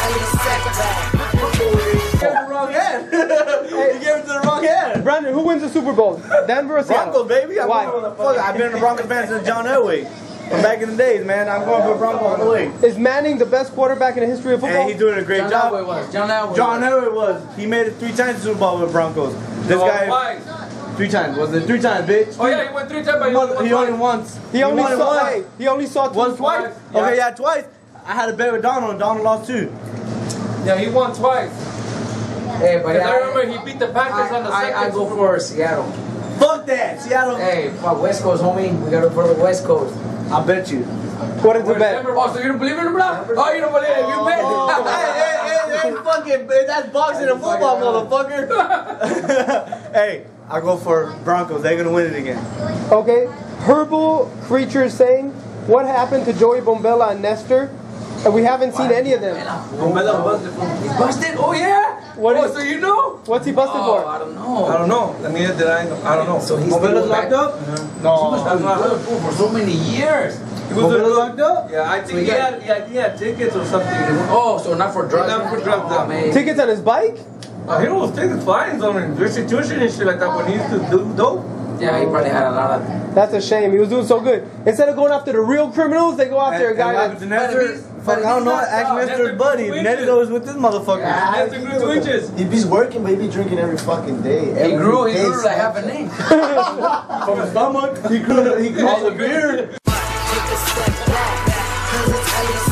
He gave it to the wrong hand. Brandon, who wins the Super Bowl? Denver or Seattle? Broncos, baby. Why? I've been a Broncos fan since John Elway. From back in the days, man. I'm going for the Broncos all the way. Is Manning the best quarterback in the history of football? And he's doing a great job. John Elway was. He made it 3 times to Super Bowl with Broncos. This guy. Twice. 3 times. Was it 3 times, bitch? Oh yeah, he went 3 times, but he only once. He only saw once, twice. Yeah. Okay, yeah, twice. I had a bet with Donald, and Donald lost 2. Yeah, he won twice. Hey, but I remember he beat the Packers on the second. I go for Seattle. Fuck that, Seattle. Hey, fuck West Coast, homie. We gotta go for the West Coast. I bet you. What is the bet? Oh, so you don't believe in it, bro? Oh, you don't believe it? You bet. Hey, fucking, that's boxing and football, motherfucker. Hey, I go for Broncos. They're gonna win it again. Okay. Herbal Creature saying, what happened to Joey Bombella and Nestor? And we haven't seen any of them. Bombella busted. He busted? Oh, yeah? So you know? What's he busted for? I don't know. I don't know. I don't know. So he's Bombella's locked up? No. He was for so many years. Bombella's locked up? Yeah, I think he had tickets or something. Oh, so not for drugs? Not for drugs, oh, man. Tickets on his bike? He don't take the fines on restitution and shit like that when he used to do dope. Yeah, he probably had a lot of... That's a shame. He was doing so good. Instead of going after the real criminals, they go after a guy that's... Fuck, I don't know. Ask Nestor's buddy. Nestor was with this motherfucker. Nestor grew 2 inches. He's working, but he be drinking every fucking day. He grew like half an inch. From the stomach. He grew all the beard.